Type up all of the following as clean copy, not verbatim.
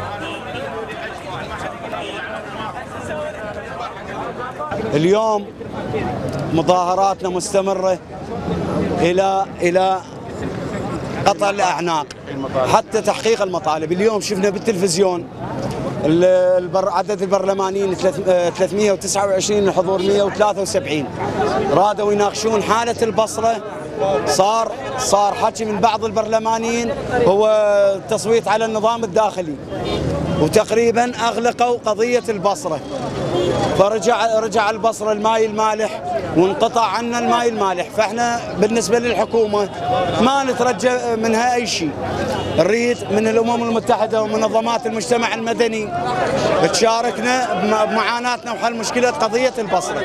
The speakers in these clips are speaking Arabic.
اليوم مظاهراتنا مستمرة إلى قطع الأعناق حتى تحقيق المطالب. اليوم شفنا بالتلفزيون عدد البرلمانيين 329، الحضور 173، رادوا يناقشون حالة البصرة. صار حكي من بعض البرلمانيين هو التصويت على النظام الداخلي، وتقريبا أغلقوا قضية البصرة، فرجع البصرة الماي المالح وانقطع عنا الماي المالح. فاحنا بالنسبة للحكومة ما نترجى منها أي شيء، نريد من الأمم المتحدة ومنظمات المجتمع المدني تشاركنا بمعاناتنا وحل مشكلة قضية البصرة.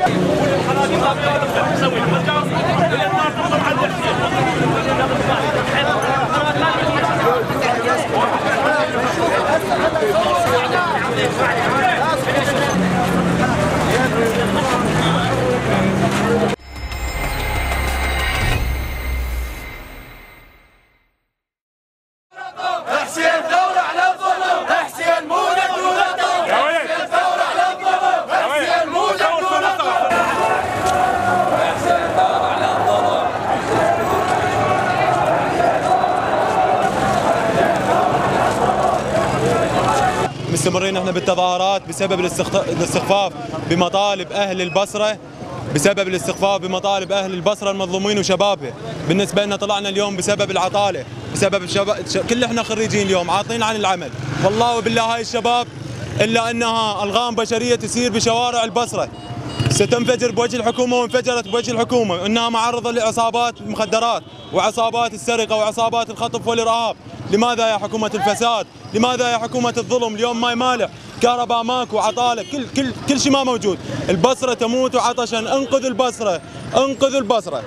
مستمرين احنا بالتظاهرات بسبب الاستخفاف بمطالب اهل البصره، بسبب الاستخفاف بمطالب اهل البصره المظلومين وشبابه. بالنسبه لنا طلعنا اليوم بسبب العطاله، بسبب الشباب كل احنا خريجين اليوم عاطلين عن العمل. والله وبالله هاي الشباب الا انها الغام بشريه تسير بشوارع البصره ستنفجر بوجه الحكومه، وانفجرت بوجه الحكومه، انها معرضه لعصابات المخدرات وعصابات السرقه وعصابات الخطف والارهاب. لماذا يا حكومه الفساد؟ لماذا يا حكومه الظلم؟ اليوم ماي مالح، كهرباء ماكو، عطاله، كل شيء ما موجود. البصره تموت عطشا، انقذ البصره، انقذ البصره.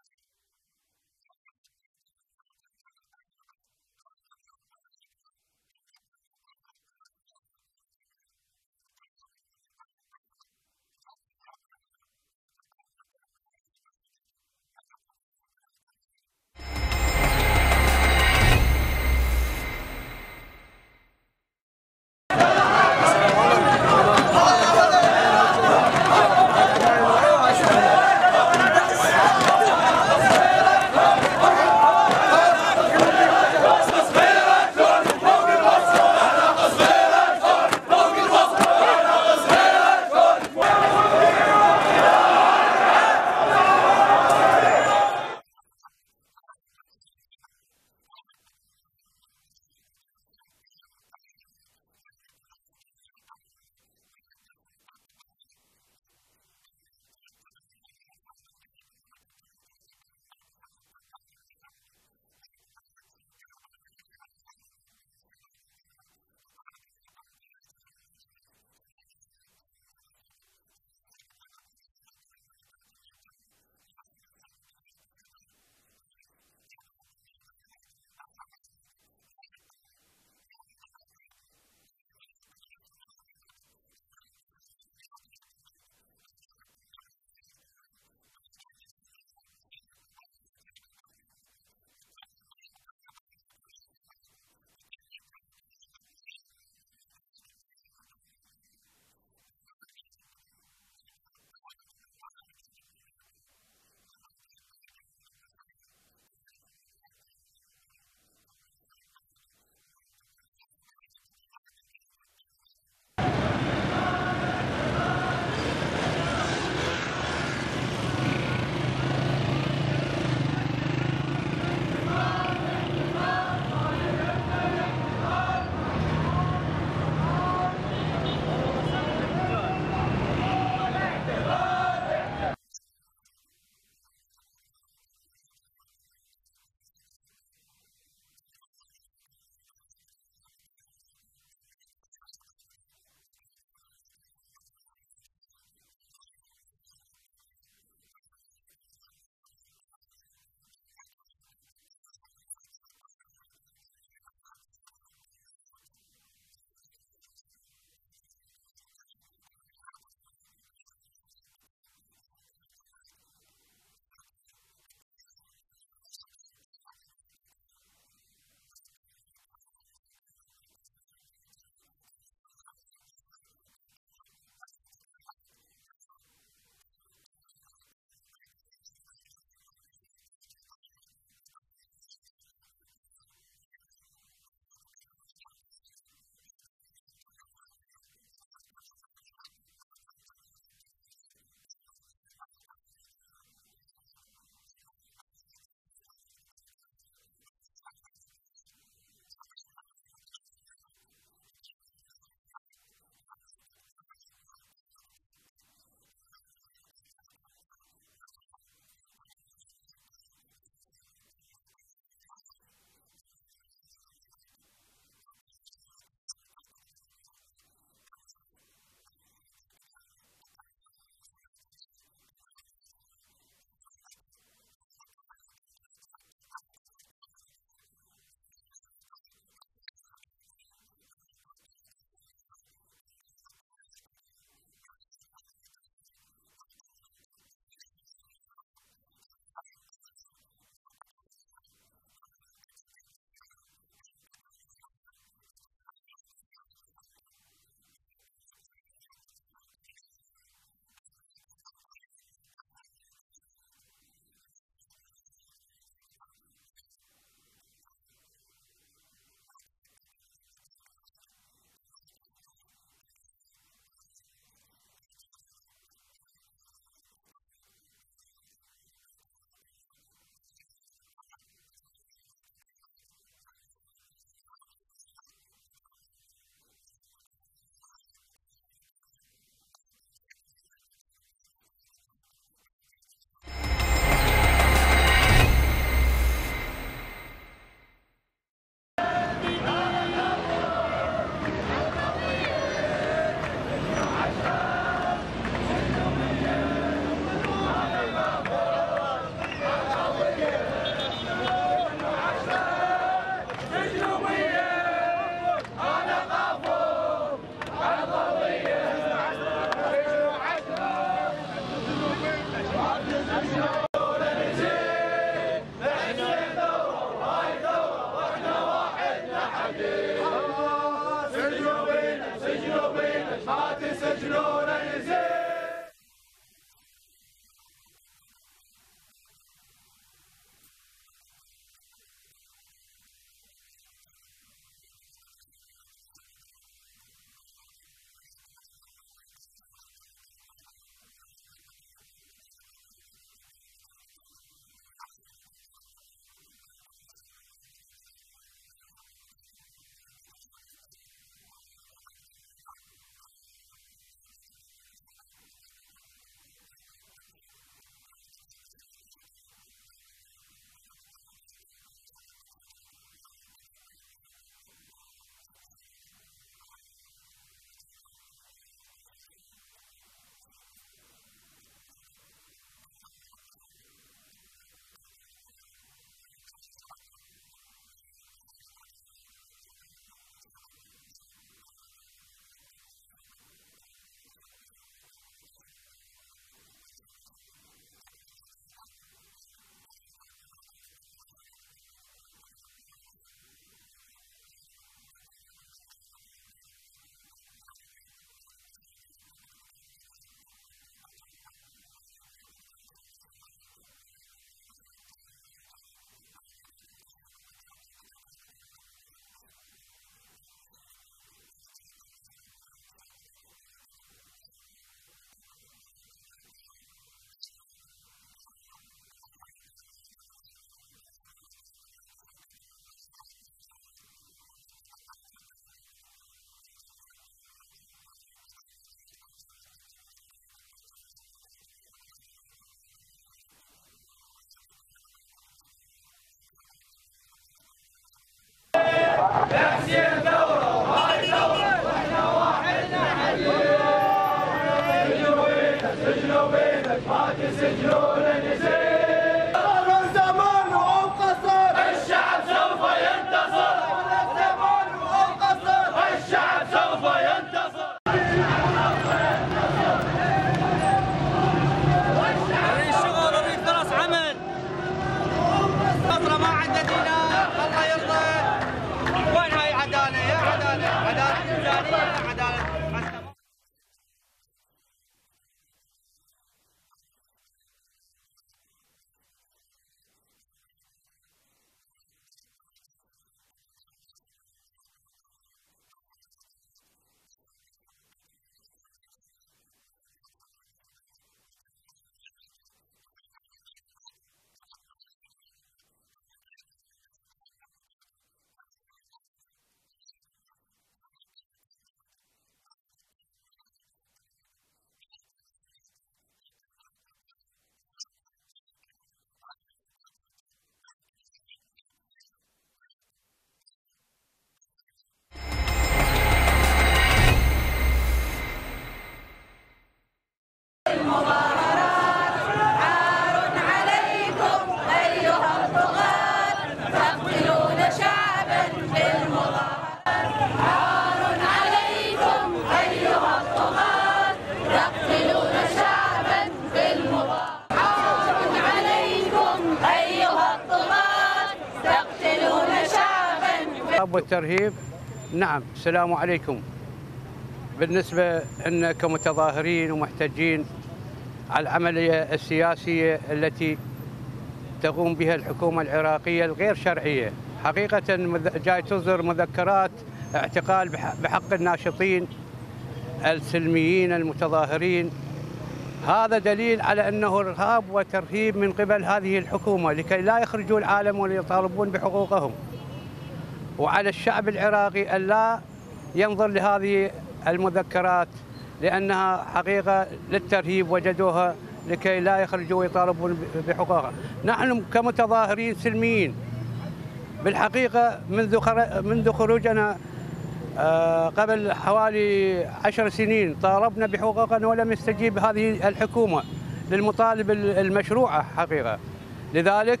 الإرهاب والترهيب. نعم، السلام عليكم. بالنسبة لنا كمتظاهرين ومحتجين على العملية السياسية التي تقوم بها الحكومة العراقية الغير شرعية، حقيقة جاي تصدر مذكرات اعتقال بحق الناشطين السلميين المتظاهرين. هذا دليل على أنه إرهاب وترهيب من قبل هذه الحكومة لكي لا يخرجوا العالم ويطالبون بحقوقهم، وعلى الشعب العراقي أن لا ينظر لهذه المذكرات لأنها حقيقة للترهيب وجدوها لكي لا يخرجوا ويطالبون بحقوقهم. نحن كمتظاهرين سلميين بالحقيقة منذ خروجنا قبل حوالي 10 سنين طالبنا بحقوقنا ولم يستجيب هذه الحكومة للمطالب المشروعة حقيقة. لذلك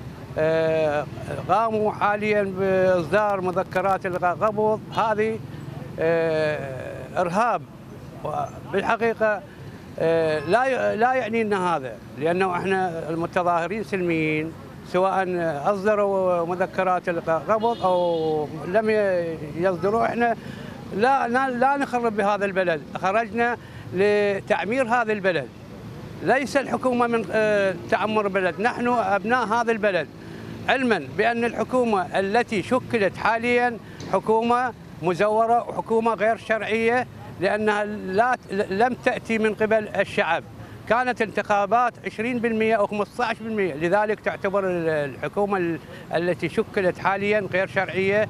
قاموا حاليا بإصدار مذكرات القبض. هذه إرهاب بالحقيقة. لا يعنينا هذا، لأنه احنا المتظاهرين سلميين، سواء أصدروا مذكرات القبض أو لم يصدروا، احنا لا نخرب بهذا البلد. خرجنا لتعمير هذا البلد، ليس الحكومة من تعمر البلد، نحن أبناء هذا البلد، علما بأن الحكومة التي شكلت حاليا حكومة مزورة وحكومة غير شرعية، لأنها لم تأتي من قبل الشعب. كانت انتخابات 20% أو 15%، لذلك تعتبر الحكومة التي شكلت حاليا غير شرعية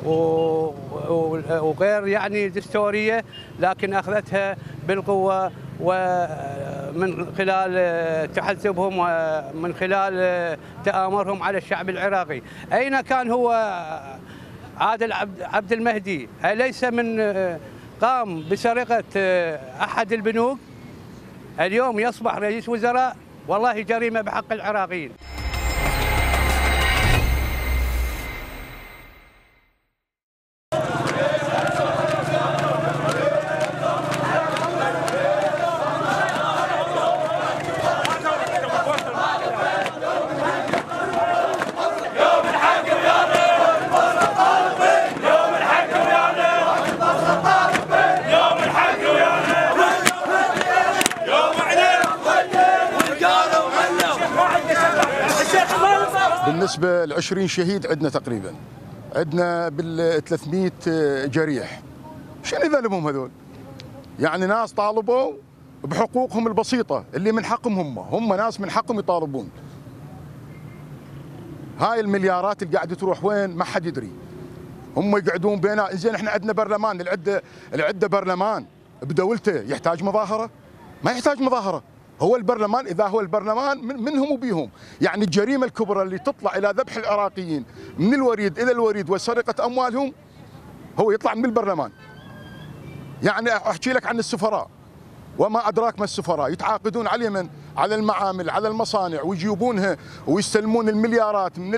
وغير يعني دستورية، لكن أخذتها بالقوة ومن خلال تحزبهم ومن خلال تآمرهم على الشعب العراقي. أين كان هو عادل عبد المهدي؟ أليس من قام بسرقة أحد البنوك؟ اليوم يصبح رئيس وزراء، والله جريمة بحق العراقيين. بالنسبة ل20 شهيد عندنا تقريبا، عندنا بال 300 جريح. شنو ذنبهم هذول؟ يعني ناس طالبوا بحقوقهم البسيطة اللي من حقهم، هم ناس من حقهم يطالبون. هاي المليارات اللي قاعدة تروح وين ما حد يدري. هم يقعدون بينا. زين احنا عندنا برلمان، العده برلمان بدولته يحتاج مظاهرة؟ ما يحتاج مظاهرة. هو البرلمان إذا هو البرلمان منهم وبيهم. يعني الجريمة الكبرى اللي تطلع إلى ذبح العراقيين من الوريد إلى الوريد وسرقة أموالهم هو يطلع من البرلمان. يعني أحكي لك عن السفراء وما أدراك ما السفراء، يتعاقدون على اليمن على المعامل على المصانع ويجيبونها ويستلمون المليارات من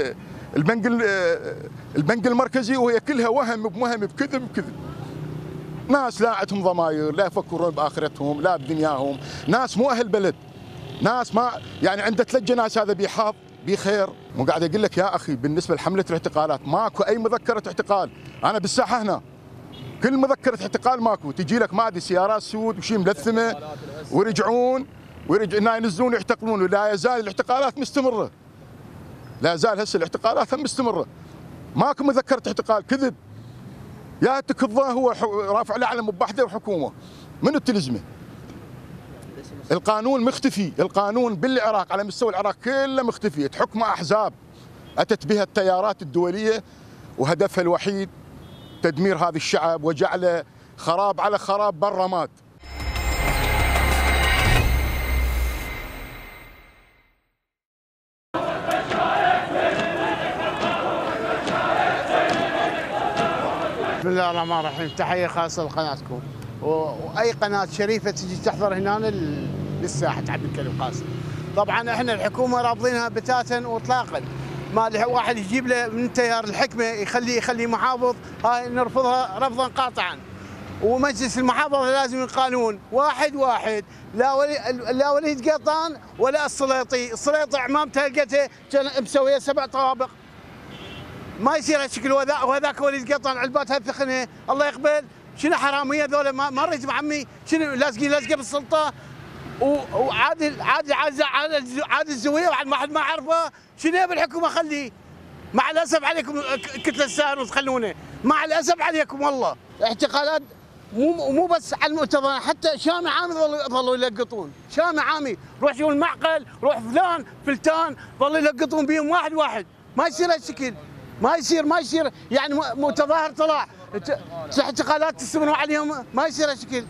البنك المركزي، وهي كلها وهم بكذب. ناس لا عندهم ضماير، لا يفكرون باخرتهم لا بدنياهم، ناس مو اهل بلد، ناس ما يعني عنده 3 جناس هذا بيحاط بخير. مو قاعد اقول لك يا اخي بالنسبه لحمله الاعتقالات ماكو اي مذكره اعتقال. انا بالساحه هنا كل مذكره اعتقال ماكو، تجي لك ما ادري سيارات سود وشي ملثمه ويرجعون ينزلون يعتقلون، ولا يزال الاعتقالات مستمره. لا يزال هسه الاعتقالات هم مستمره. ماكو مذكره اعتقال، كذب. يا تكظه هو رافع له علم بحده وحكومه، منو تلزمه؟ القانون مختفي، القانون بالعراق على مستوى العراق كله مختفي، تحكم احزاب اتت بها التيارات الدوليه وهدفها الوحيد تدمير هذا الشعب وجعله خراب على خراب بالرماد. بسم الله الرحمن الرحيم. تحية خاصة لقناتكم وأي قناة شريفة تجي تحضر هنا للساحة عبد الكريم قاسم. طبعا احنا الحكومة رافضينها بتاتا واطلاقا. ما واحد يجيب له من تيار الحكمة يخلي محافظ، هاي نرفضها رفضا قاطعا. ومجلس المحافظة لازم القانون واحد لا وليد قطان ولا السليطي. عمامته لقيته مسويه 7 طوابق. ما يصير هالشكل. وهذاك هو اللي يقطع علبات هالثخنه الله يقبل. شنو حراميه ذولا ما ريت عمي شنو لازقين بالسلطه عادل الزويه ما حد ما عرفه. شنو بالحكومه خليه. مع الاسف عليكم كتله الساهر وتخلونه. مع الاسف عليكم والله. اعتقالات مو بس على المؤتمر، حتى شامي عامي ظلوا يلقطون. شامي عامي روح شوف المعقل، روح فلان فلتان ظلوا يلقطون بيهم واحد واحد. ما يصير هالشكل. ما يصير يعني متظاهر طلع اعتقالات تستمروا عليهم. ما يصير هالشكل.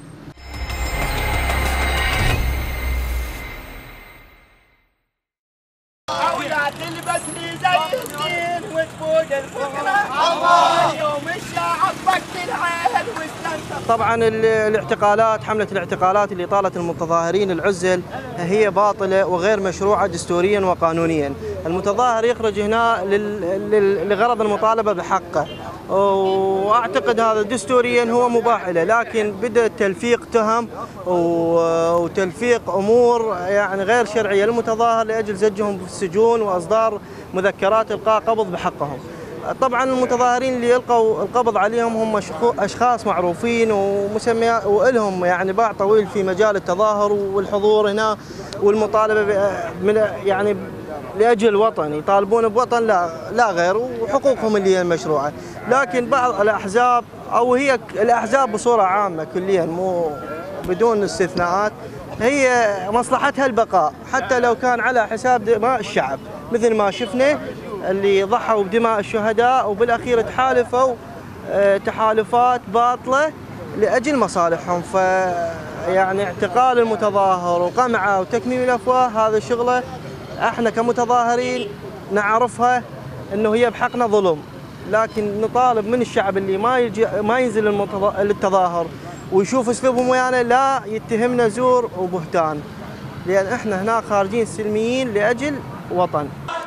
تلبس لي زي الدين وتفوق الفقرة الله يوم الشعب بك العين وسلمت. طبعا الاعتقالات، حملة الاعتقالات اللي طالت المتظاهرين العزل هي باطلة وغير مشروعة دستوريا وقانونيا. المتظاهر يخرج هنا لغرض المطالبة بحقه، واعتقد هذا دستوريا هو مباح له، لكن بدا تلفيق تهم وتلفيق امور يعني غير شرعيه للمتظاهر لاجل زجهم في السجون واصدار مذكرات القاء قبض بحقهم. طبعا المتظاهرين اللي القوا القبض عليهم هم اشخاص معروفين ومسميات ولهم يعني باع طويل في مجال التظاهر والحضور هنا والمطالبه يعني لاجل الوطن، يطالبون بوطن لا غير وحقوقهم اللي هي المشروعه. لكن بعض الاحزاب او هي الاحزاب بصوره عامه كليا مو بدون استثناءات هي مصلحتها البقاء حتى لو كان على حساب دماء الشعب، مثل ما شفنا اللي ضحوا بدماء الشهداء وبالاخير تحالفوا تحالفات باطله لاجل مصالحهم. يعني اعتقال المتظاهر وقمعه وتكميم الافواه هذا شغله احنا كمتظاهرين نعرفها انه هي بحقنا ظلم، لكن نطالب من الشعب اللي ما ينزل للتظاهر ويشوف اسلوبهم ويانا لا يتهمنا زور وبهتان، لان احنا هنا خارجين سلميين لاجل وطن.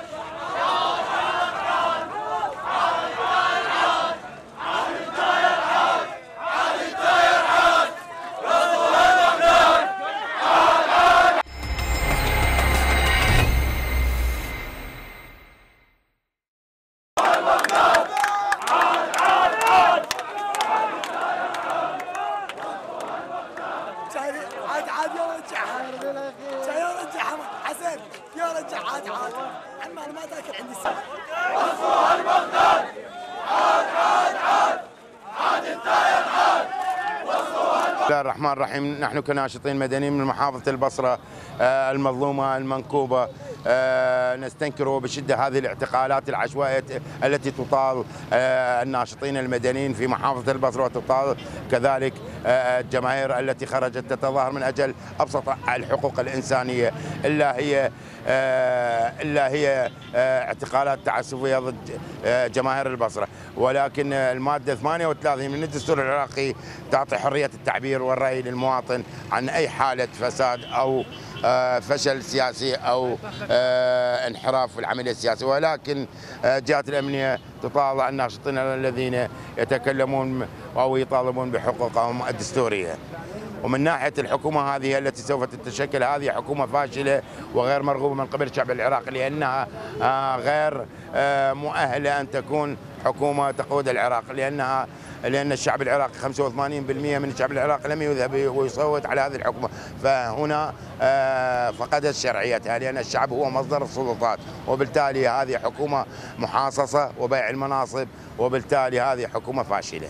عاد يا رجع حسن يا رجع عاد عم انا ما تاكل عندي السبب. وصوها البغداد عاد انت يا العاد. بسم الله الرحمن الرحيم. نحن كناشطين مدنيين من محافظة البصرة المظلومة المنكوبة نستنكر بشدة هذه الاعتقالات العشوائية التي تطال الناشطين المدنيين في محافظة البصرة، وتطال كذلك الجماهير التي خرجت تتظاهر من أجل أبسط الحقوق الإنسانية، إلا هي اعتقالات تعسفية ضد جماهير البصرة. ولكن المادة 38 من الدستور العراقي تعطي حرية التعبير والرأي للمواطن عن أي حالة فساد أو فشل سياسي أو انحراف في العملية السياسية، ولكن الجهات الأمنية تطالع الناشطين الذين يتكلمون أو يطالبون بحقوقهم الدستورية. ومن ناحية الحكومة هذه التي سوف تتشكل، هذه حكومة فاشلة وغير مرغوبة من قبل الشعب العراقي، لأنها غير مؤهلة أن تكون حكومة تقود العراق، لأن الشعب العراقي 85% من الشعب العراقي لم يذهب ويصوت على هذه الحكومة، فهنا فقدت شرعيتها لأن الشعب هو مصدر السلطات، وبالتالي هذه حكومة محاصصة وبيع المناصب، وبالتالي هذه حكومة فاشلة.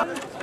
الشباب